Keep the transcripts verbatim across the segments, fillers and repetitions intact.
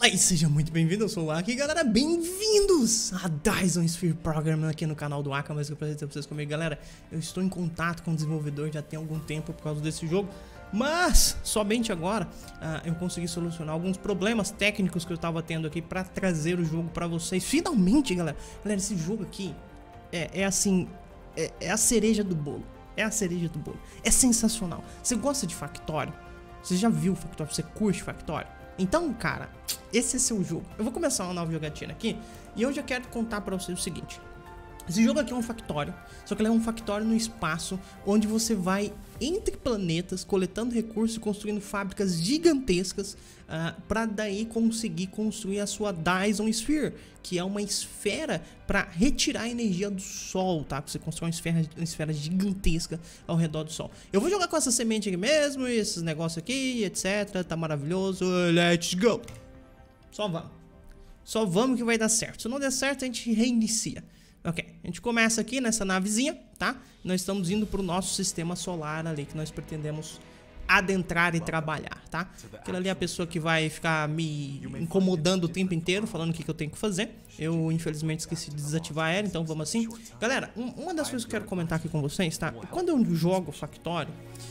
Fala e seja muito bem-vindo, eu sou o Aka e galera, bem-vindos a Dyson Sphere Program aqui no canal do Aka. Mas eu prazer ter vocês comigo, galera. Eu estou em contato com o desenvolvedor já tem algum tempo por causa desse jogo, mas somente agora uh, eu consegui solucionar alguns problemas técnicos que eu estava tendo aqui para trazer o jogo para vocês. Finalmente, galera, galera, esse jogo aqui é, é assim, é, é a cereja do bolo, é a cereja do bolo, é sensacional. Você gosta de Factorio? Você já viu Factorio? Você curte Factorio? Então, cara, esse é seu jogo. Eu vou começar uma nova jogatina aqui e eu já quero contar pra vocês o seguinte. Esse jogo aqui é um Factorio, só que ele é um Factorio no espaço, onde você vai entre planetas, coletando recursos e construindo fábricas gigantescas uh, para daí conseguir construir a sua Dyson Sphere, que é uma esfera para retirar a energia do Sol, tá? Você constrói uma esfera, uma esfera gigantesca ao redor do Sol. Eu vou jogar com essa semente aqui mesmo, esses negócios aqui, etcétera. Tá maravilhoso, let's go! Só vamos. Só vamos que vai dar certo. Se não der certo, a gente reinicia. Ok, a gente começa aqui nessa navezinha, tá? Nós estamos indo para o nosso sistema solar ali, que nós pretendemos adentrar e trabalhar, tá? Aquela ali é a pessoa que vai ficar me incomodando o tempo inteiro, falando o que, que eu tenho que fazer. Eu, infelizmente, esqueci de desativar ela, então vamos assim. Galera, um, uma das coisas que eu quero comentar aqui com vocês, tá? Quando eu jogo Factorio,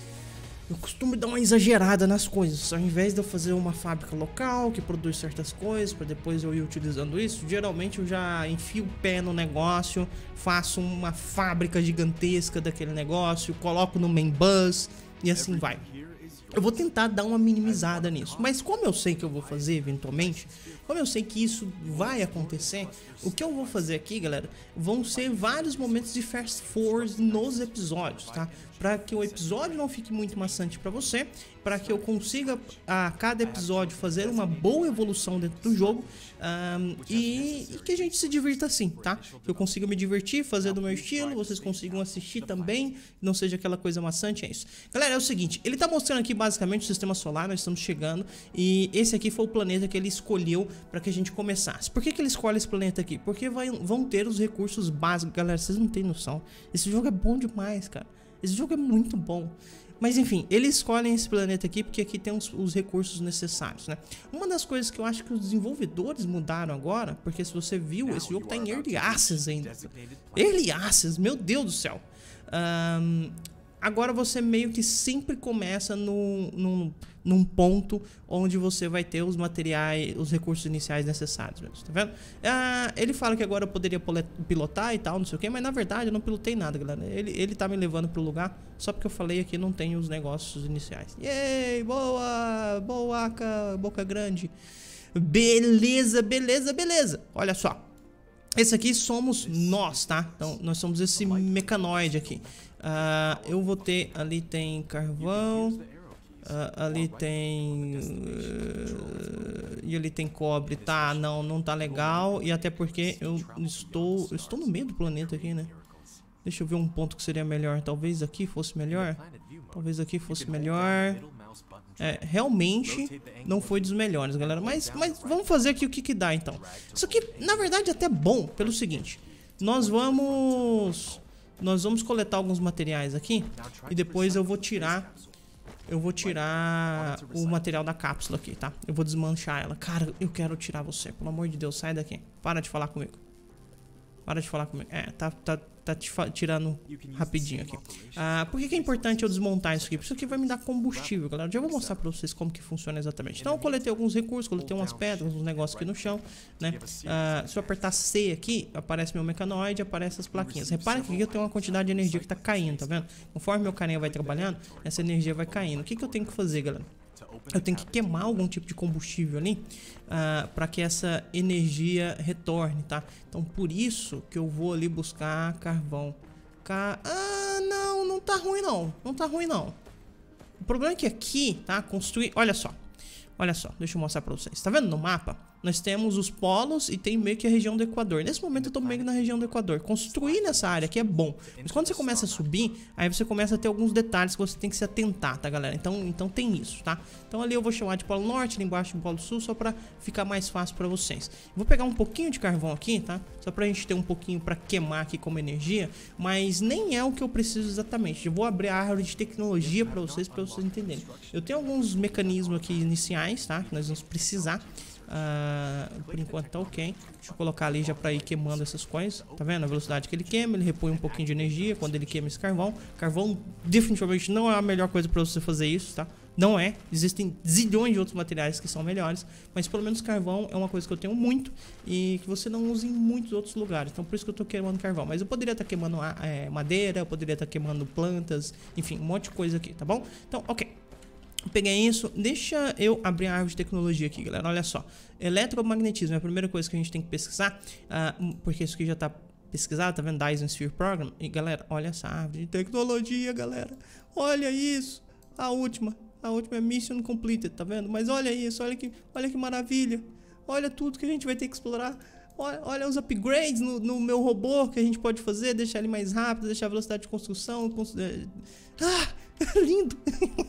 eu costumo dar uma exagerada nas coisas. Ao invés de eu fazer uma fábrica local que produz certas coisas para depois eu ir utilizando isso, geralmente eu já enfio o pé no negócio, faço uma fábrica gigantesca daquele negócio, coloco no main bus e assim vai. Eu vou tentar dar uma minimizada nisso, mas como eu sei que eu vou fazer eventualmente, como eu sei que isso vai acontecer, o que eu vou fazer aqui, galera, vão ser vários momentos de fast forward nos episódios, tá? Para que o episódio não fique muito maçante para você, para que eu consiga a cada episódio fazer uma boa evolução dentro do jogo um, e, e que a gente se divirta assim, tá? Que eu consiga me divertir, fazer do meu estilo, vocês consigam assistir também, não seja aquela coisa maçante, é isso. Galera, é o seguinte, ele tá mostrando aqui basicamente o sistema solar, nós estamos chegando e esse aqui foi o planeta que ele escolheu para que a gente começasse. Por que que ele escolhe esse planeta aqui? Porque vai, vão ter os recursos básicos, galera, vocês não têm noção. Esse jogo é bom demais, cara. Esse jogo é muito bom. Mas enfim, eles escolhem esse planeta aqui porque aqui tem os, os recursos necessários, né? Uma das coisas que eu acho que os desenvolvedores mudaram agora, porque se você viu, esse jogo tá em Early Access ainda. Early Access, meu Deus do céu. Um, agora você meio que sempre começa no, no, num ponto onde você vai ter os materiais, os recursos iniciais necessários, mesmo, tá vendo? Ah, ele fala que agora eu poderia pilotar e tal, não sei o que, mas na verdade eu não pilotei nada, galera. Ele, ele tá me levando pro lugar só porque eu falei aqui não tem os negócios iniciais. Yay, boa, boa, boca grande. Beleza, beleza, beleza. Olha só. Esse aqui somos nós, tá? Então, nós somos esse mecanoide aqui. Uh, eu vou ter... Ali tem carvão. Uh, ali tem... Uh, e ali tem cobre. Tá, não, não tá legal. E até porque eu estou... Eu estou no meio do planeta aqui, né? Deixa eu ver um ponto que seria melhor. Talvez aqui fosse melhor. Talvez aqui fosse melhor. É, realmente não foi dos melhores, galera. Mas, mas vamos fazer aqui o que que dá, então. Isso aqui, na verdade, é até bom pelo seguinte. Nós vamos... Nós vamos coletar alguns materiais aqui. E depois eu vou tirar... Eu vou tirar o material da cápsula aqui, tá? Eu vou desmanchar ela. Cara, eu quero tirar você. Pelo amor de Deus, sai daqui. Para de falar comigo. Para de falar comigo. É, tá... tá Tá te tirando rapidinho aqui. Ah, por que que é importante eu desmontar isso aqui? Isso aqui vai me dar combustível, galera. Já vou mostrar pra vocês como que funciona exatamente. Então eu coletei alguns recursos, coletei umas pedras, uns negócios aqui no chão, né? Ah, se eu apertar C aqui, aparece meu mecanoide, aparece as plaquinhas. Repara que aqui eu tenho uma quantidade de energia que tá caindo, tá vendo? Conforme meu carinha vai trabalhando, essa energia vai caindo. O que que eu tenho que fazer, galera? Eu tenho que queimar algum tipo de combustível ali uh, para que essa energia retorne, tá? Então por isso que eu vou ali buscar carvão. Car... Ah, não, não tá ruim não. Não tá ruim não. O problema é que aqui, tá? Construir... Olha só. Olha só, deixa eu mostrar pra vocês. Tá vendo no mapa? Nós temos os polos e tem meio que a região do Equador. Nesse momento eu tô meio que na região do Equador. Construir nessa área aqui é bom. Mas quando você começa a subir, aí você começa a ter alguns detalhes que você tem que se atentar, tá, galera? Então, então tem isso, tá? Então ali eu vou chamar de Polo Norte, ali embaixo de Polo Sul, só pra ficar mais fácil pra vocês. Vou pegar um pouquinho de carvão aqui, tá? Só pra gente ter um pouquinho pra queimar aqui como energia. Mas nem é o que eu preciso exatamente. Eu vou abrir a árvore de tecnologia pra vocês, pra vocês entenderem. Eu tenho alguns mecanismos aqui iniciais materiais, tá? Que nós vamos precisar. Uh, por enquanto tá ok. Deixa eu colocar ali já pra ir queimando essas coisas. Tá vendo a velocidade que ele queima? Ele repõe um pouquinho de energia quando ele queima esse carvão. Carvão definitivamente não é a melhor coisa pra você fazer isso, tá? Não é. Existem zilhões de outros materiais que são melhores. Mas pelo menos carvão é uma coisa que eu tenho muito e que você não usa em muitos outros lugares. Então por isso que eu tô queimando carvão. Mas eu poderia estar tá queimando é, madeira, eu poderia estar tá queimando plantas. Enfim, um monte de coisa aqui, tá bom? Então, ok. Peguei isso, deixa eu abrir a árvore de tecnologia aqui, galera, olha só. Eletromagnetismo é a primeira coisa que a gente tem que pesquisar, uh, porque isso aqui já tá pesquisado, tá vendo? Dyson Sphere Program. E galera, olha essa árvore de tecnologia, galera. Olha isso, a última, a última é Mission Completed, tá vendo? Mas olha isso, olha que, olha que maravilha. Olha tudo que a gente vai ter que explorar. Olha, olha os upgrades no, no meu robô que a gente pode fazer, deixar ele mais rápido, deixar a velocidade de construção. Cons... Ah, lindo!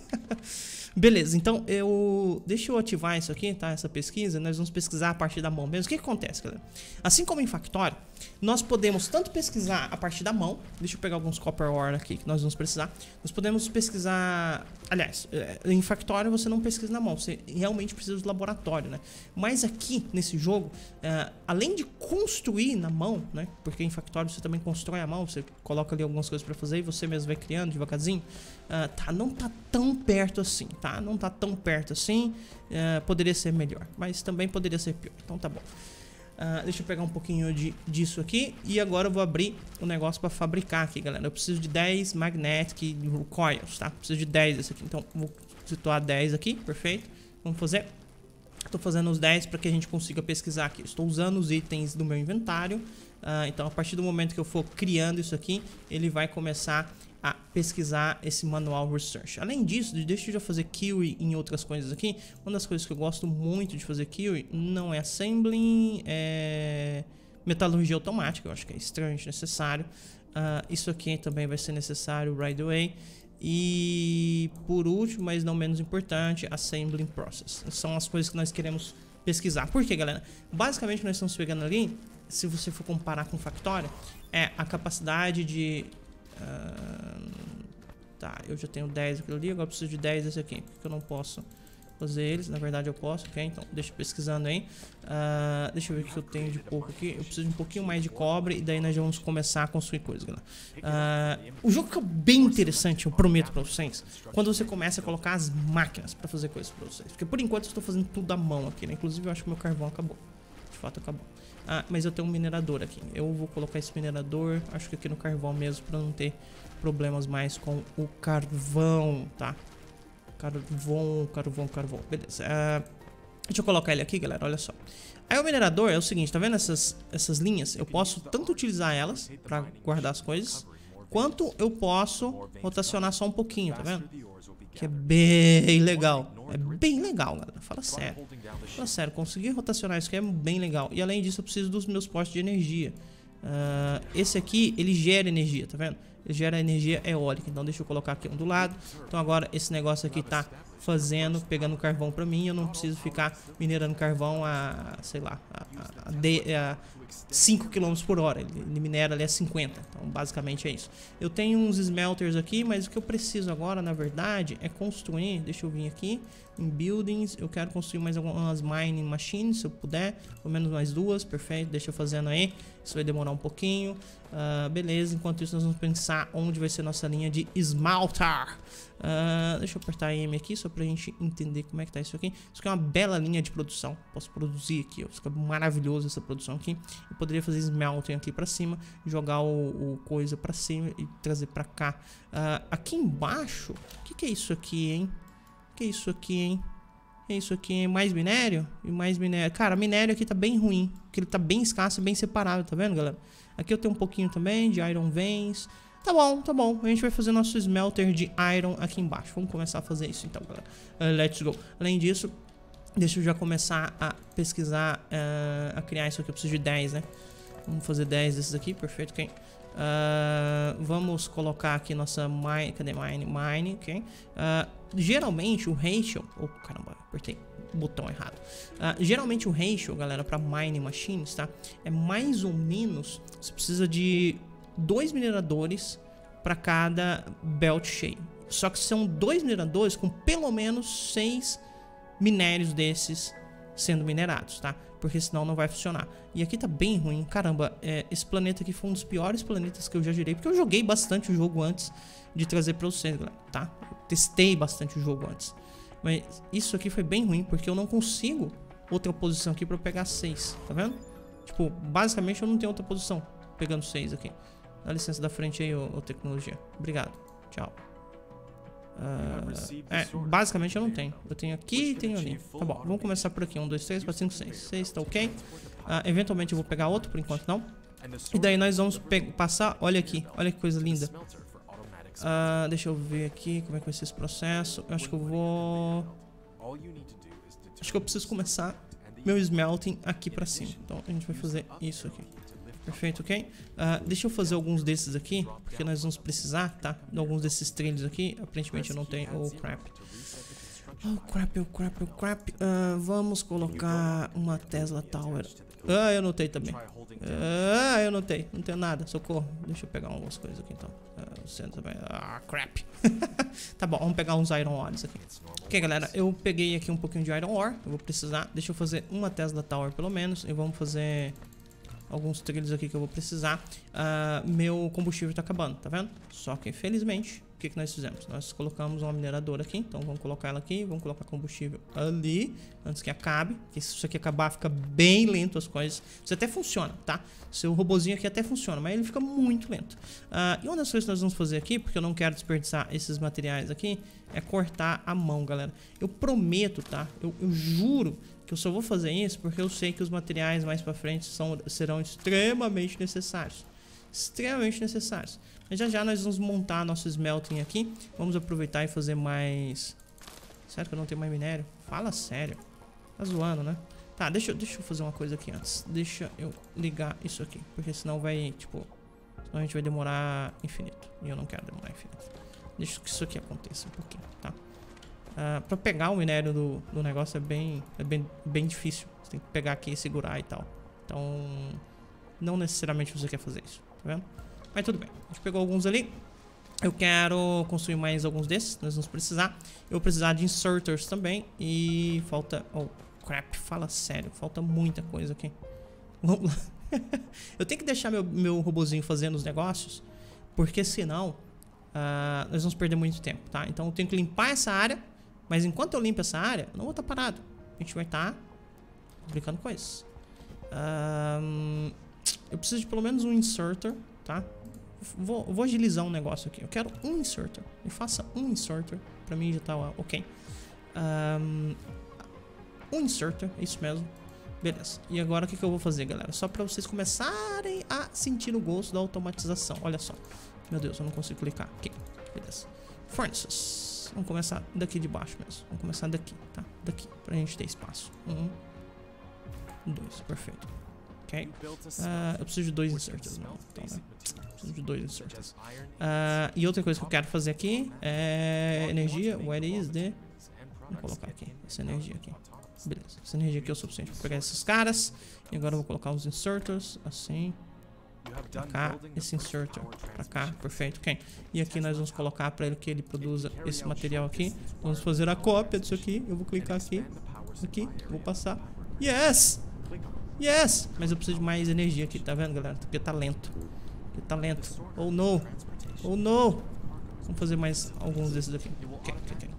Beleza, então eu... Deixa eu ativar isso aqui, tá? Essa pesquisa, nós vamos pesquisar a partir da mão mesmo. O que, que acontece, galera? Assim como em Factorio, nós podemos tanto pesquisar a partir da mão. Deixa eu pegar alguns copper ore aqui que nós vamos precisar. Nós podemos pesquisar... Aliás, em Factorio você não pesquisa na mão, você realmente precisa do laboratório, né? Mas aqui, nesse jogo, uh, além de construir na mão, né? Porque em Factorio você também constrói a mão, você coloca ali algumas coisas pra fazer e você mesmo vai criando devagarzinho. Uh, tá, não tá tão perto assim, tá? Não tá tão perto assim. Uh, poderia ser melhor, mas também poderia ser pior. Então tá bom. Uh, deixa eu pegar um pouquinho de, disso aqui. E agora eu vou abrir o negócio para fabricar aqui, galera. Eu preciso de dez magnetic coils, tá? Preciso de dez desse aqui. Então vou situar dez aqui, perfeito. Vamos fazer. Estou fazendo os dez para que a gente consiga pesquisar aqui. Estou usando os itens do meu inventário. Uh, então a partir do momento que eu for criando isso aqui, ele vai começar a pesquisar esse manual research. Além disso, deixa eu já fazer Q em outras coisas aqui. Uma das coisas que eu gosto muito de fazer Q não é assembling, é metalurgia automática. Eu acho que é extremamente necessário. Uh, isso aqui também vai ser necessário right away. E por último, mas não menos importante, assembling process. São as coisas que nós queremos pesquisar. Por quê, galera? Basicamente, nós estamos pegando ali, se você for comparar com Factorio, é a capacidade de... Uh, tá, eu já tenho dez aqui ali, agora eu preciso de dez desse aqui. Por que eu não posso fazer eles? Na verdade eu posso, ok? Então deixa eu pesquisando aí. Uh, deixa eu ver o que eu tenho de pouco aqui. Eu preciso de um pouquinho mais de cobre e daí nós já vamos começar a construir coisas, galera. Uh, o jogo fica bem interessante, eu prometo pra vocês, quando você começa a colocar as máquinas pra fazer coisas pra vocês. Porque por enquanto eu estou fazendo tudo à mão aqui, né? Inclusive eu acho que o meu carvão acabou. De fato acabou. Ah, mas eu tenho um minerador aqui. Eu vou colocar esse minerador, acho que aqui no carvão mesmo, pra não ter problemas mais com o carvão, tá? Carvão, carvão, carvão. Beleza. Ah, deixa eu colocar ele aqui, galera, olha só. Aí o minerador é o seguinte, tá vendo essas, essas linhas? Eu posso tanto utilizar elas pra guardar as coisas, quanto eu posso rotacionar só um pouquinho, tá vendo? Que é bem legal. É bem legal, galera. Fala sério. Fala sério, conseguir rotacionar isso aqui é bem legal. E além disso, eu preciso dos meus postes de energia. Uh, esse aqui, ele gera energia, tá vendo? Ele gera energia eólica. Então deixa eu colocar aqui um do lado. Então agora esse negócio aqui tá fazendo, pegando carvão pra mim. Eu não preciso ficar minerando carvão a, sei lá, a, a, a cinco quilômetros por hora. Ele, ele minera ali a cinquenta. Então basicamente é isso. Eu tenho uns smelters aqui, mas o que eu preciso agora, na verdade, é construir. Deixa eu vir aqui em buildings. Eu quero construir mais algumas mining machines, se eu puder. Pelo menos mais duas, perfeito. Deixa eu fazendo aí. Isso vai demorar um pouquinho. Uh, beleza, enquanto isso nós vamos pensar onde vai ser nossa linha de smelter. Uh, deixa eu apertar M aqui só pra gente entender como é que tá isso aqui. Isso aqui é uma bela linha de produção. Posso produzir aqui, ó. Fica maravilhoso essa produção aqui. Eu poderia fazer smelting aqui pra cima, jogar o, o coisa pra cima e trazer pra cá. Uh, aqui embaixo, o que, que é isso aqui, hein? O que é isso aqui, hein? É isso aqui, mais minério e mais minério. Cara, minério aqui tá bem ruim, porque ele tá bem escasso e bem separado, tá vendo, galera? Aqui eu tenho um pouquinho também de iron veins. Tá bom, tá bom. A gente vai fazer nosso smelter de iron aqui embaixo. Vamos começar a fazer isso então, galera. Uh, let's go. Além disso, deixa eu já começar a pesquisar, uh, a criar isso aqui. Eu preciso de dez, né? Vamos fazer dez desses aqui, perfeito, ok? Uh, vamos colocar aqui nossa mine, cadê mine? Mine, ok? Uh, geralmente o ratio, oh caramba, apertei o botão errado. Uh, geralmente o ratio, galera, para mining machines, tá? É mais ou menos, você precisa de dois mineradores para cada belt cheio. Só que são dois mineradores com pelo menos seis minérios desses sendo minerados, tá? Porque senão não vai funcionar. E aqui tá bem ruim. Caramba, é, esse planeta aqui foi um dos piores planetas que eu já girei. Porque eu joguei bastante o jogo antes de trazer pra vocês, galera, tá? Eu testei bastante o jogo antes. Mas isso aqui foi bem ruim, porque eu não consigo outra posição aqui pra eu pegar seis, tá vendo? Tipo, basicamente eu não tenho outra posição pegando seis aqui. Dá licença da frente aí, ô, ô tecnologia. Obrigado. Tchau. Uh, é, basicamente eu não tenho. Eu tenho aqui e tenho ali. Tá bom, vamos começar por aqui. um, dois, três, quatro, cinco, seis. seis tá ok. Uh, eventualmente eu vou pegar outro, por enquanto não. E daí nós vamos passar. Olha aqui, olha que coisa linda. Uh, deixa eu ver aqui como é que vai ser esse processo. Eu acho que eu vou. Acho que eu preciso começar meu smelting aqui pra cima. Então a gente vai fazer isso aqui. Perfeito, ok? Uh, deixa eu fazer alguns desses aqui, porque nós vamos precisar, tá? De alguns desses trilhos aqui. Aparentemente eu não tenho. Oh, crap. Oh, crap, oh, crap, oh, crap. Uh, vamos colocar uma Tesla Tower. Ah, eu notei também. Ah, eu notei. Não tenho nada. Socorro. Deixa eu pegar algumas coisas aqui, então. Uh, também. Ah, crap. Tá bom, vamos pegar uns Iron Ores aqui. Ok, galera. Eu peguei aqui um pouquinho de Iron Ore. Eu vou precisar. Deixa eu fazer uma Tesla Tower, pelo menos. E vamos fazer alguns trilhos aqui que eu vou precisar. Uh, meu combustível tá acabando, tá vendo? Só que, infelizmente, o que, que nós fizemos? Nós colocamos uma mineradora aqui. Então, vamos colocar ela aqui. Vamos colocar combustível ali, antes que acabe. Porque se isso aqui acabar, fica bem lento as coisas. Isso até funciona, tá? Seu robozinho aqui até funciona, mas ele fica muito lento. Uh, e uma das coisas que nós vamos fazer aqui, porque eu não quero desperdiçar esses materiais aqui, é cortar a mão, galera. Eu prometo, tá? Eu, eu juro que eu só vou fazer isso porque eu sei que os materiais mais pra frente são, serão extremamente necessários. Extremamente necessários. Mas já já nós vamos montar nosso smelting aqui. Vamos aproveitar e fazer mais... Sério que eu não tenho mais minério? Fala sério. Tá zoando, né? Tá, deixa, deixa eu fazer uma coisa aqui antes. Deixa eu ligar isso aqui. Porque senão vai, tipo... Senão a gente vai demorar infinito. E eu não quero demorar infinito. Deixa que isso aqui aconteça um pouquinho, tá? Uh, pra pegar o minério do, do negócio é bem, é bem, bem difícil. Você tem que pegar aqui e segurar e tal. Então, não necessariamente você quer fazer isso, tá vendo? Mas tudo bem, a gente pegou alguns ali. Eu quero construir mais alguns desses, nós vamos precisar. Eu vou precisar de inserters também. E falta... Oh, crap, fala sério, falta muita coisa aqui. Vamos lá. Eu tenho que deixar meu, meu robozinho fazendo os negócios, porque senão uh, nós vamos perder muito tempo, tá? Então eu tenho que limpar essa área. Mas enquanto eu limpo essa área, eu não vou estar parado. A gente vai estar fabricando coisas. Um, eu preciso de pelo menos um inserter, tá? Vou, vou agilizar um negócio aqui. Eu quero um inserter. Me faça um inserter. Pra mim já tá ok. Um, um inserter, é isso mesmo. Beleza. E agora o que, que eu vou fazer, galera? Só pra vocês começarem a sentir o gosto da automatização. Olha só. Meu Deus, eu não consigo clicar. Ok, beleza. Furnaces. Vamos começar daqui de baixo mesmo. Vamos começar daqui, tá? Daqui, pra gente ter espaço. Um, dois, perfeito. Ok. Uh, eu preciso de dois inserters, não. Então, né? Preciso de dois inserters. Uh, e outra coisa que eu quero fazer aqui é energia. Where is the... Vou colocar aqui, essa energia aqui. Beleza, essa energia aqui é o suficiente pra pegar esses caras. E agora eu vou colocar os inserters, assim. Pra cá, esse inserter pra cá, perfeito, ok. E aqui nós vamos colocar pra ele que ele produza esse material aqui. Vamos fazer a cópia disso aqui. Eu vou clicar aqui, aqui, vou passar. Yes! Yes! Mas eu preciso de mais energia aqui, tá vendo, galera? Porque tá lento. Porque tá lento. Oh, no! Oh, no! Vamos fazer mais alguns desses aqui. Ok, ok, ok.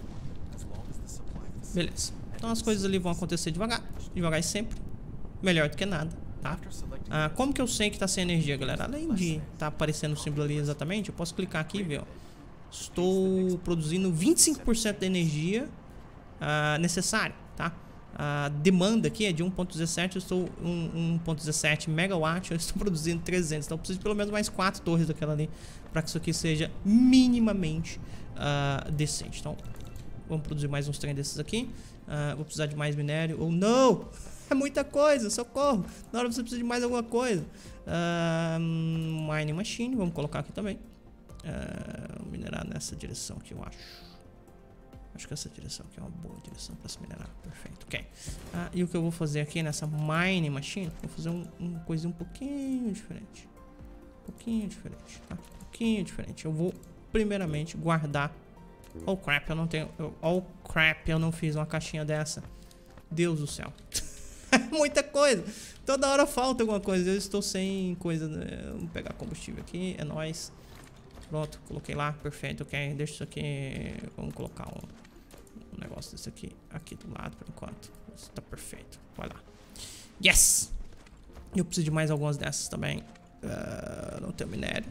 Beleza. Então as coisas ali vão acontecer devagar. Devagar e sempre. Melhor do que nada. Tá? Ah, como que eu sei que tá sem energia, galera? Além de tá aparecendo o símbolo ali exatamente, eu posso clicar aqui e ver, ó. Estou produzindo vinte e cinco por cento da energia ah, necessária, tá? A demanda aqui é de um ponto dezessete, eu estou um ponto dezessete megawatt, eu estou produzindo trezentos, então eu preciso de pelo menos mais quatro torres daquela ali para que isso aqui seja minimamente uh, decente. Então, vamos produzir mais uns trem desses aqui. Uh, vou precisar de mais minério. Oh, não! É muita coisa, socorro. Na hora você precisa de mais alguma coisa. Uh, mining machine, vamos colocar aqui também. Uh, minerar nessa direção aqui, eu acho. Acho que essa direção aqui é uma boa direção para se minerar. Perfeito, ok. Uh, e o que eu vou fazer aqui nessa mining machine, vou fazer um, um coisinha um pouquinho diferente. Um pouquinho diferente, tá? Um pouquinho diferente. Eu vou primeiramente guardar Oh crap, eu não tenho... Eu, oh crap, eu não fiz uma caixinha dessa. Deus do céu. Muita coisa. Toda hora falta alguma coisa. Eu estou sem coisa. Né? Vamos pegar combustível aqui. É nóis. Pronto, coloquei lá. Perfeito, ok. Deixa isso aqui. Vamos colocar um, um negócio desse aqui. Aqui do lado por enquanto. Isso tá perfeito. Vai lá. Yes! Eu preciso de mais algumas dessas também. Uh, não tenho minério.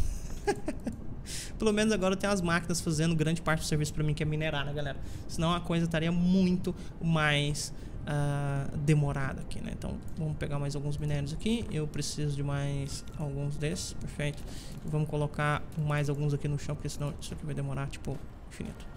Pelo menos agora eu tenho as máquinas fazendo grande parte do serviço pra mim, que é minerar, né, galera? Senão a coisa estaria muito mais uh, demorada aqui, né? Então vamos pegar mais alguns minérios aqui. Eu preciso de mais alguns desses, perfeito. E vamos colocar mais alguns aqui no chão, porque senão isso aqui vai demorar, tipo, infinito.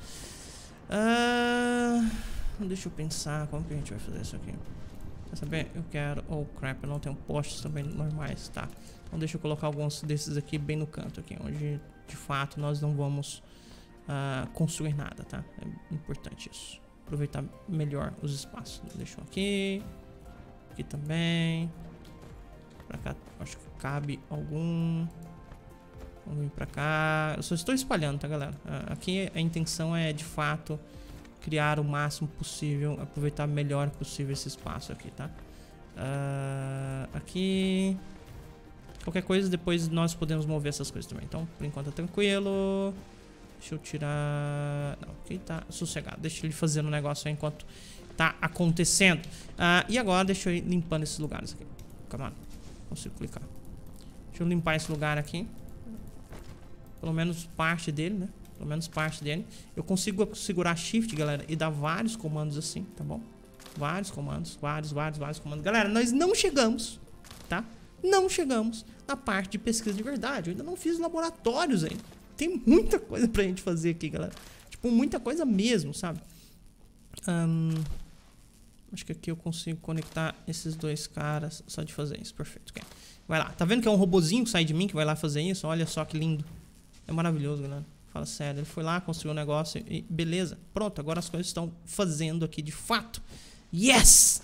uh, Deixa eu pensar como que a gente vai fazer isso aqui. Quer saber? Eu quero... Oh crap, eu não tenho postes também normais, tá? Então deixa eu colocar alguns desses aqui bem no canto aqui, onde de fato nós não vamos uh, construir nada, tá? É importante isso. Aproveitar melhor os espaços. Deixa eu aqui. Aqui também. Pra cá, acho que cabe algum. Vamos vir pra cá. Eu só estou espalhando, tá, galera? Uh, aqui a intenção é de fato criar o máximo possível, aproveitar melhor possível esse espaço aqui, tá? Uh, aqui... Qualquer coisa, depois nós podemos mover essas coisas também. Então, por enquanto é tranquilo. Deixa eu tirar... Não, aqui tá sossegado. Deixa ele fazendo o negócio aí enquanto tá acontecendo. Uh, e agora deixa eu ir limpando esses lugares aqui. Calma lá. Consigo clicar. Deixa eu limpar esse lugar aqui. Pelo menos parte dele, né? Pelo menos parte dele. Eu consigo segurar Shift, galera, e dar vários comandos assim, tá bom? Vários comandos, vários, vários, vários comandos. Galera, nós não chegamos, tá? Não chegamos na parte de pesquisa de verdade. Eu ainda não fiz laboratórios ainda. Tem muita coisa pra gente fazer aqui, galera. Tipo, muita coisa mesmo, sabe? Um, acho que aqui eu consigo conectar esses dois caras só de fazer isso. Perfeito, okay. Vai lá. Tá vendo que é um robozinho que sai de mim que vai lá fazer isso? Olha só que lindo. É maravilhoso, galera. Fala sério. Ele foi lá, construiu um negócio e beleza. Pronto, agora as coisas estão fazendo aqui de fato. Yes!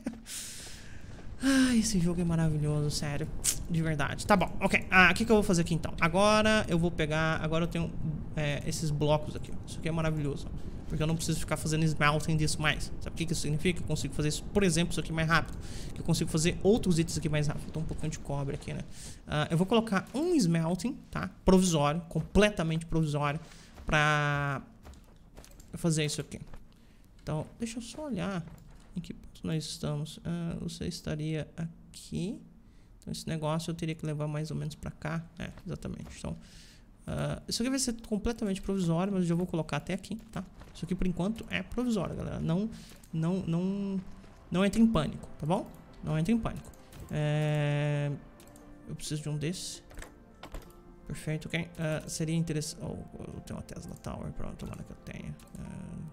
Ah, esse jogo é maravilhoso, sério. De verdade. Tá bom, ok. Ah, o que, que eu vou fazer aqui então? Agora eu vou pegar... Agora eu tenho é, esses blocos aqui. Isso aqui é maravilhoso. Porque eu não preciso ficar fazendo smelting disso mais. Sabe o que, que isso significa? Eu consigo fazer, isso, por exemplo, isso aqui mais rápido. Que eu consigo fazer outros itens aqui mais rápido. Então um pouquinho de cobre aqui, né? Uh, eu vou colocar um smelting, tá? Provisório. Completamente provisório. Pra fazer isso aqui. Então, deixa eu só olhar em que ponto nós estamos. Uh, você estaria aqui. Então esse negócio eu teria que levar mais ou menos pra cá. É, exatamente. Então, uh, isso aqui vai ser completamente provisório, mas eu já vou colocar até aqui, tá? Isso aqui por enquanto é provisório, galera. Não, não, não, não entre em pânico, tá bom? Não entre em pânico. É... Eu preciso de um desse. Perfeito, ok. Uh, seria interessante... Oh, eu tenho uma Tesla Tower, pronto, tomara que eu tenha. Uh...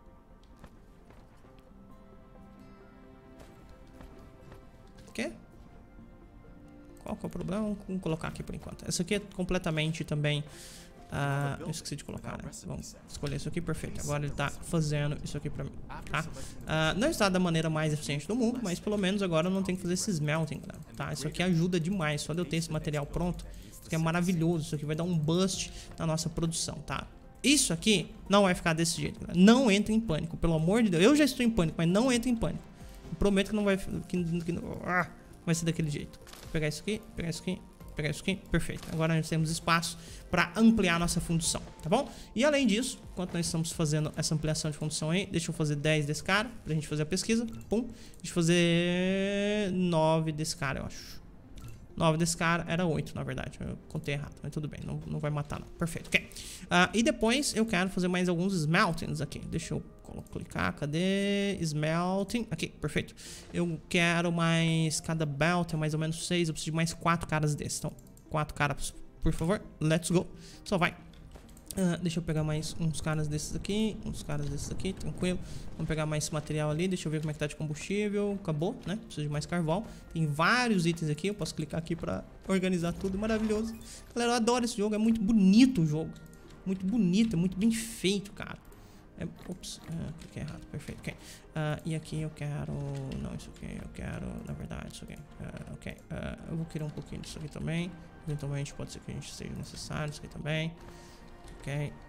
O quê? Qual que é o problema? Vamos colocar aqui por enquanto. Essa aqui é completamente também... Uh, eu esqueci de colocar, né? Vamos escolher isso aqui, perfeito. Agora ele tá fazendo isso aqui pra mim, tá? Uh, não está da maneira mais eficiente do mundo, mas pelo menos agora eu não tenho que fazer esse smelting, galera, tá? Isso aqui ajuda demais, só de eu ter esse material pronto. Isso aqui é maravilhoso, isso aqui vai dar um boost na nossa produção, tá? Isso aqui não vai ficar desse jeito, galera. Não entre em pânico, pelo amor de Deus. Eu já estou em pânico, mas não entre em pânico. Eu prometo que não vai... Que, que, ah, vai ser daquele jeito. Vou pegar isso aqui, pegar isso aqui. Pegar isso aqui, perfeito. Agora nós temos espaço para ampliar nossa fundição, tá bom? E além disso, enquanto nós estamos fazendo essa ampliação de fundição aí, deixa eu fazer dez desse cara, pra gente fazer a pesquisa. Pum. Deixa eu fazer nove desse cara, eu acho. nove desse cara, era oito, na verdade. Eu contei errado, mas tudo bem, não, não vai matar não. Perfeito, ok. Uh, e depois eu quero fazer mais alguns smeltings aqui. Deixa eu clicar, cadê? Smelting, aqui, perfeito. Eu quero mais, cada belt é mais ou menos seis, eu preciso de mais quatro caras desses. Então, quatro caras, por favor, let's go. Só vai. Uh, deixa eu pegar mais uns caras desses aqui, uns caras desses aqui, tranquilo. Vamos pegar mais esse material ali, deixa eu ver como é que tá de combustível. Acabou, né? Preciso de mais carvão. Tem vários itens aqui, eu posso clicar aqui pra organizar tudo, maravilhoso. Galera, eu adoro esse jogo, é muito bonito o jogo. Muito bonito, é muito bem feito, cara. É, ups, uh, cliquei errado, perfeito, ok. Uh, e aqui eu quero... Não, isso aqui eu quero, na verdade, isso aqui. Uh, ok, uh, eu vou querer um pouquinho disso aqui também. Eventualmente pode ser que a gente seja necessário, isso aqui também. Ok.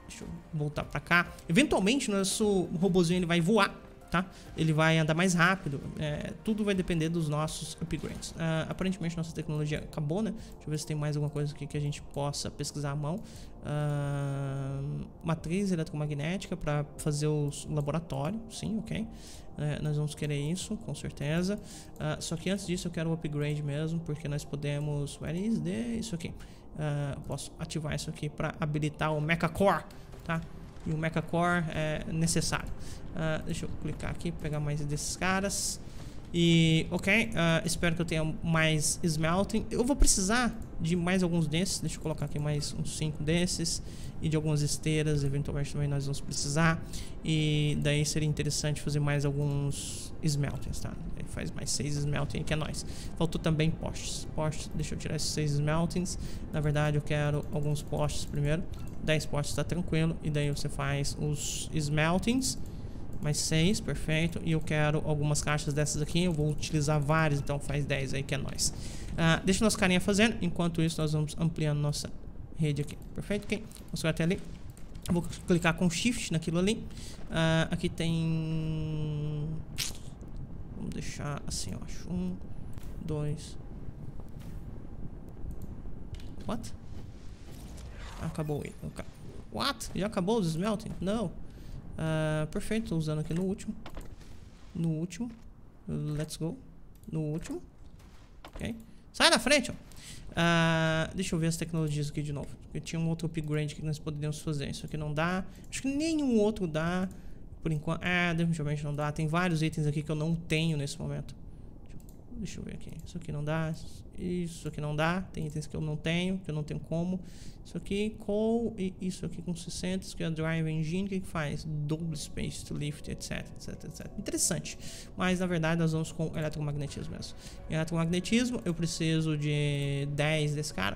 Deixa eu voltar pra cá. Eventualmente, nosso robozinho ele vai voar, tá? Ele vai andar mais rápido. É, tudo vai depender dos nossos upgrades. Uh, aparentemente, nossa tecnologia acabou, né? Deixa eu ver se tem mais alguma coisa aqui que a gente possa pesquisar à mão. Uh, matriz eletromagnética para fazer o laboratório. Sim, ok. Uh, nós vamos querer isso, com certeza. Uh, só que antes disso, eu quero o upgrade mesmo, porque nós podemos... Where is the... Isso aqui. Uh, posso ativar isso aqui para habilitar o Mecha Core, tá? E o Mecha Core é necessário. Uh, deixa eu clicar aqui, pegar mais desses caras. E, ok, uh, espero que eu tenha mais smelting. Eu vou precisar de mais alguns desses. Deixa eu colocar aqui mais uns cinco desses. E de algumas esteiras, eventualmente também nós vamos precisar. E daí seria interessante fazer mais alguns smeltings, tá? Ele faz mais seis smelting que é nóis. Faltou também postes. Postes, deixa eu tirar esses seis smeltings. Na verdade eu quero alguns postes primeiro. dez postes tá tranquilo. E daí você faz os smeltings. Mais seis, perfeito. E eu quero algumas caixas dessas aqui. Eu vou utilizar várias, então faz dez aí que é nóis. Uh, deixa o nosso carinha fazendo. Enquanto isso, nós vamos ampliando nossa rede aqui. Perfeito? Ok. Vamos até ali. Vou clicar com Shift naquilo ali. Uh, aqui tem... Vamos deixar assim, eu acho. Um, dois... What? Acabou aí. What? Já acabou os smelting? Não. Uh, perfeito, estou usando aqui no último. No último. Let's go. No último. Ok. Sai da frente, ó. Uh, deixa eu ver as tecnologias aqui de novo. Porque tinha um outro upgrade que nós poderíamos fazer. Isso aqui não dá. Acho que nenhum outro dá. Por enquanto. Ah, definitivamente não dá. Tem vários itens aqui que eu não tenho nesse momento. Deixa eu ver aqui. Isso aqui não dá. Isso aqui não dá. Tem itens que eu não tenho, que eu não tenho como. Isso aqui, call. E isso aqui com sessenta. Isso aqui é drive engine. O que que faz? Double space to lift, etc, etc, etcétera. Interessante. Mas na verdade nós vamos com eletromagnetismo mesmo. Em eletromagnetismo eu preciso de dez desse cara.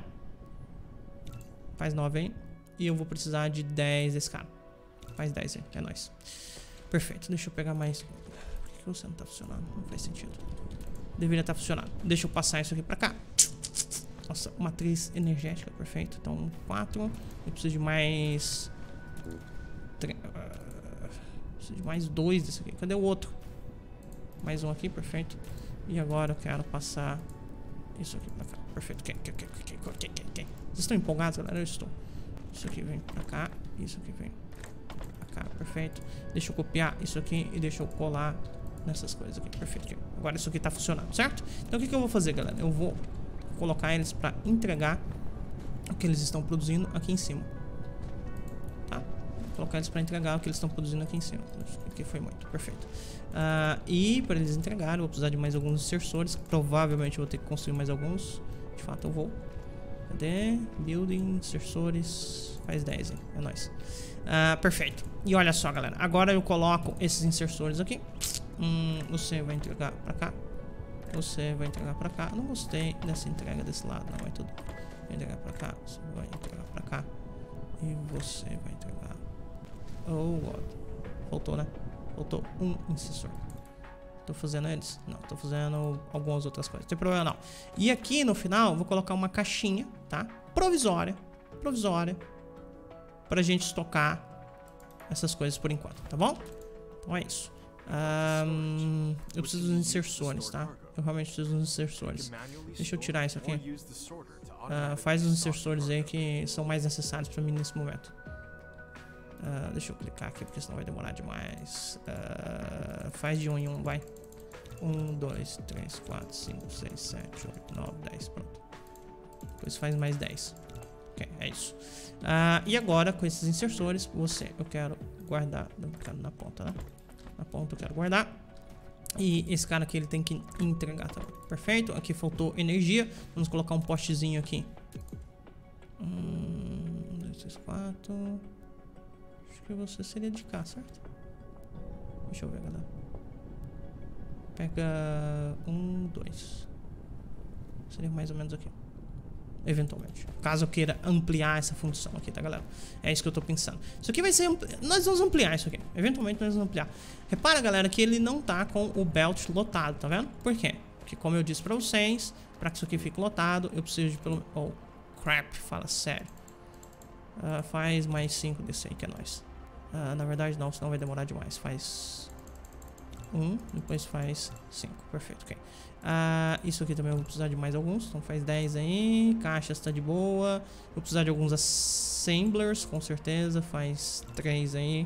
Faz nove aí. E eu vou precisar de dez desse cara. Faz dez aí. É nóis. Perfeito. Deixa eu pegar mais. Por que você não tá funcionando? Não faz sentido. Deveria estar funcionando. Deixa eu passar isso aqui pra cá. Nossa, matriz energética, perfeito. Então, quatro. Eu preciso de mais... Tre... Uh, preciso de mais dois desse aqui. Cadê o outro? Mais um aqui, perfeito. E agora eu quero passar isso aqui pra cá. Perfeito. Okay, okay, okay, okay, okay, okay. Vocês estão empolgados, galera? Eu estou. Isso aqui vem pra cá. Isso aqui vem pra cá, perfeito. Deixa eu copiar isso aqui e deixa eu colar nessas coisas aqui, perfeito. Agora isso aqui tá funcionando, certo? Então o que que eu vou fazer, galera? Eu vou colocar eles pra entregar o que eles estão produzindo aqui em cima, tá? Vou colocar eles pra entregar o que eles estão produzindo aqui em cima. Isso aqui foi muito, perfeito. Uh, e para eles entregarem, eu vou precisar de mais alguns insersores. Provavelmente eu vou ter que construir mais alguns. De fato eu vou. Cadê? Building, insersores. Faz dez, hein? É nóis. Uh, perfeito. E olha só, galera. Agora eu coloco esses insersores aqui. Hum, você vai entregar pra cá. Você vai entregar pra cá. Eu não gostei dessa entrega desse lado, não. Vai tudo. Vai entregar pra cá. Você vai entregar pra cá. E você vai entregar. Oh, God. Faltou, né? Faltou um insersor. Tô fazendo eles? Não, tô fazendo algumas outras coisas. Não tem problema, não. E aqui no final, eu vou colocar uma caixinha, tá? Provisória. Provisória. Pra gente estocar essas coisas por enquanto, tá bom? Então é isso. Um, eu preciso dos insersores, tá? Eu realmente preciso dos insersores. Deixa eu tirar isso aqui. Uh, faz os insersores aí que são mais necessários pra mim nesse momento. Uh, deixa eu clicar aqui porque senão vai demorar demais. Uh, faz de um em um, vai. um, dois, três, quatro, cinco, seis, sete, oito, nove, dez. Pronto. Depois faz mais dez. Ok, é isso. Uh, e agora com esses insersores, você, eu quero guardar. Não quero na ponta, né? Na ponta eu quero guardar. E esse cara aqui ele tem que entregar também. Perfeito. Aqui faltou energia. Vamos colocar um postezinho aqui. Um, dois, três, quatro. Acho que você seria de cá, certo? Deixa eu ver, galera. Pega um, dois. Seria mais ou menos aqui. Eventualmente. Caso eu queira ampliar essa função aqui, tá, galera? É isso que eu tô pensando. Isso aqui vai ser... Ampli... Nós vamos ampliar isso aqui. Eventualmente nós vamos ampliar. Repara, galera, que ele não tá com o belt lotado, tá vendo? Por quê? Porque como eu disse pra vocês, pra que isso aqui fique lotado, eu preciso de pelo... Oh, crap. Fala sério. Uh, faz mais cinco desse aí que é nóis. Uh, na verdade não, senão vai demorar demais. Faz um, depois faz cinco. Perfeito, ok. Uh, isso aqui também eu vou precisar de mais alguns. Então faz dez aí. Caixas tá de boa. Vou precisar de alguns assemblers, com certeza. Faz três aí.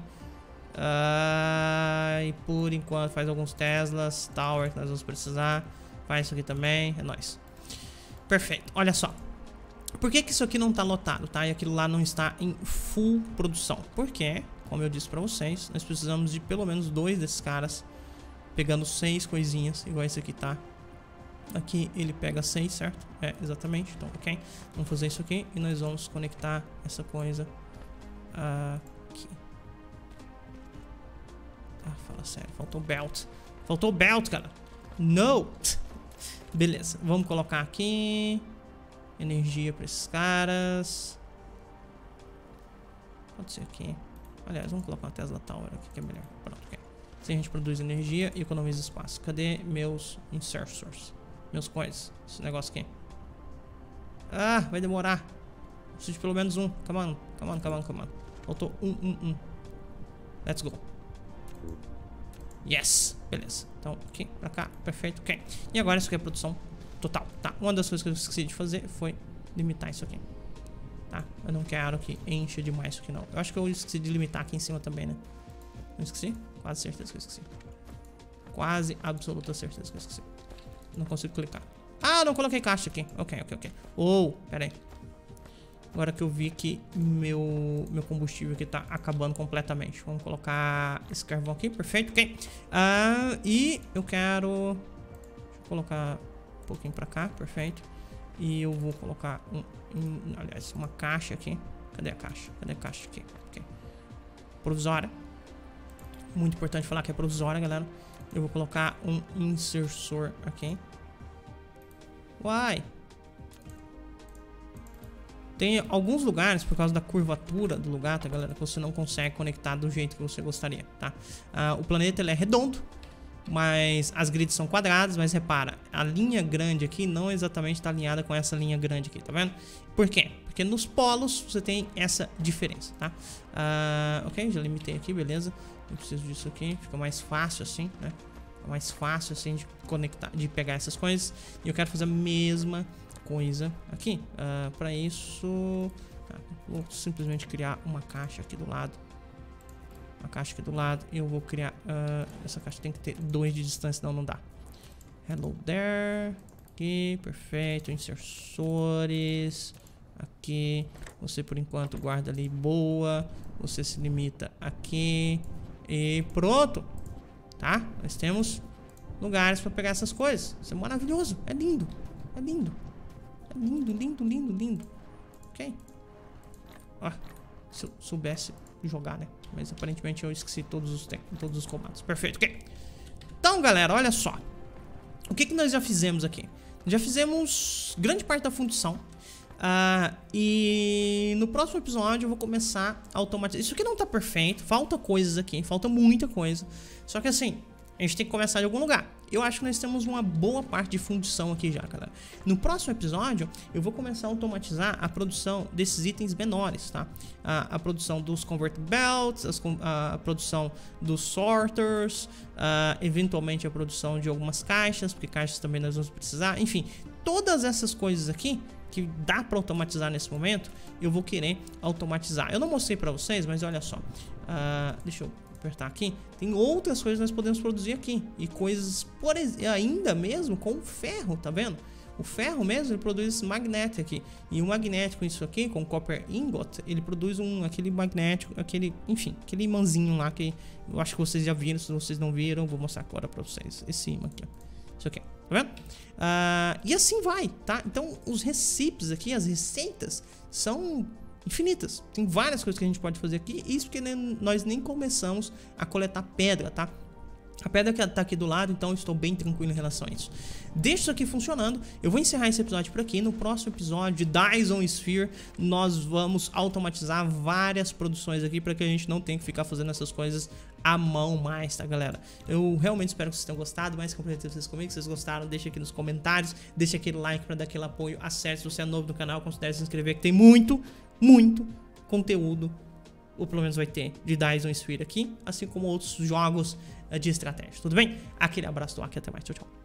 Uh, e por enquanto faz alguns Teslas, Tower que nós vamos precisar. Faz isso aqui também, é nóis. Perfeito, olha só. Por que que isso aqui não tá lotado, tá? E aquilo lá não está em full produção? Porque, como eu disse pra vocês, nós precisamos de pelo menos dois desses caras pegando seis coisinhas, igual esse aqui, tá? Aqui ele pega seis, certo? É, exatamente, então, ok. Vamos fazer isso aqui e nós vamos conectar essa coisa aqui. Ah, fala sério, faltou belt. Faltou belt, cara. No! Beleza, vamos colocar aqui energia para esses caras. Pode ser aqui. Aliás, vamos colocar uma Tesla Tower aqui que é melhor. Pronto, ok. Assim a gente produz energia e economiza espaço. Cadê meus insertors? Meus coins? Esse negócio aqui. Ah, vai demorar. Preciso de pelo menos um. Come on, come on, come on, come on. Faltou um, um, um. Let's go. Yes, beleza. Então, aqui, pra cá, perfeito, ok. E agora isso aqui é produção total, tá? Uma das coisas que eu esqueci de fazer foi limitar isso aqui, tá? Eu não quero que encha demais isso aqui, não. Eu acho que eu esqueci de limitar aqui em cima também, né? Não esqueci? Quase certeza que eu esqueci. Quase absoluta certeza que eu esqueci. Não consigo clicar. Ah, não coloquei caixa aqui. Ok, ok, ok. Oh, pera aí. Agora que eu vi que meu, meu combustível aqui tá acabando completamente. Vamos colocar esse carvão aqui, perfeito, ok. Ah, e eu quero... Deixa eu colocar um pouquinho pra cá, perfeito. E eu vou colocar, um, um, aliás, uma caixa aqui. Cadê a caixa? Cadê a caixa aqui? Ok. Provisória. Muito importante falar que é provisória, galera. Eu vou colocar um insersor aqui. Uai! Tem alguns lugares, por causa da curvatura do lugar, tá, galera, que você não consegue conectar do jeito que você gostaria, tá? Ah, o planeta, ele é redondo, mas as grids são quadradas, mas repara, a linha grande aqui não exatamente está alinhada com essa linha grande aqui, tá vendo? Por quê? Porque nos polos você tem essa diferença, tá? Ah, ok, já limitei aqui, beleza. Eu preciso disso aqui, fica mais fácil assim, né? Fica mais fácil assim de conectar, de pegar essas coisas. E eu quero fazer a mesma coisa aqui. Uh, para isso, tá, vou simplesmente criar uma caixa aqui do lado. Uma caixa aqui do lado. E eu vou criar. Uh, essa caixa tem que ter dois de distância, senão não dá. Hello there. Aqui, perfeito. Insersores. Aqui. Você por enquanto guarda ali. Boa. Você se limita aqui. E pronto. Tá? Nós temos lugares para pegar essas coisas. Isso é maravilhoso. É lindo. É lindo. É lindo, lindo, lindo, lindo. Ok. Ah, se eu soubesse jogar, né? Mas aparentemente eu esqueci todos os, todos os comandos. Perfeito, ok. Então, galera, olha só. O que que nós já fizemos aqui? Já fizemos grande parte da função. Uh, e no próximo episódio eu vou começar a automatizar. Isso aqui não tá perfeito. Falta coisas aqui. Falta muita coisa. Só que assim, a gente tem que começar de algum lugar. Eu acho que nós temos uma boa parte de fundição aqui já, galera. No próximo episódio, eu vou começar a automatizar a produção desses itens menores, tá? A, a produção dos Convert Belts, as, a, a produção dos Sorters, a, eventualmente a produção de algumas caixas, porque caixas também nós vamos precisar. Enfim, todas essas coisas aqui que dá para automatizar nesse momento, eu vou querer automatizar. Eu não mostrei para vocês, mas olha só. Uh, deixa eu apertar aqui. Tem outras coisas que nós podemos produzir aqui. E coisas, por ainda mesmo, com ferro, tá vendo? O ferro mesmo, ele produz magnético aqui. E o magnético, isso aqui, com copper ingot, ele produz um, aquele magnético, aquele, enfim, aquele imãzinho lá que eu acho que vocês já viram. Se vocês não viram, eu vou mostrar agora para vocês. Esse imã aqui, ó. Isso aqui, tá vendo? Uh, e assim vai, tá? Então, os recipes aqui, as receitas, são infinitas. Tem várias coisas que a gente pode fazer aqui. Isso porque nós nem começamos a coletar pedra, tá? A pedra que tá aqui do lado, então eu estou bem tranquilo em relação a isso. Deixa isso aqui funcionando. Eu vou encerrar esse episódio por aqui. No próximo episódio de Dyson Sphere, nós vamos automatizar várias produções aqui para que a gente não tenha que ficar fazendo essas coisas à mão mais, tá, galera? Eu realmente espero que vocês tenham gostado. Mais que compartilhe vocês comigo. Se vocês gostaram, deixa aqui nos comentários. Deixa aquele like para dar aquele apoio. Acesse se você é novo no canal, considere se inscrever, que tem muito, muito, conteúdo, ou pelo menos vai ter, de Dyson Sphere aqui, assim como outros jogos de estratégia, tudo bem? Aquele abraço do Aki, até mais, tchau, tchau.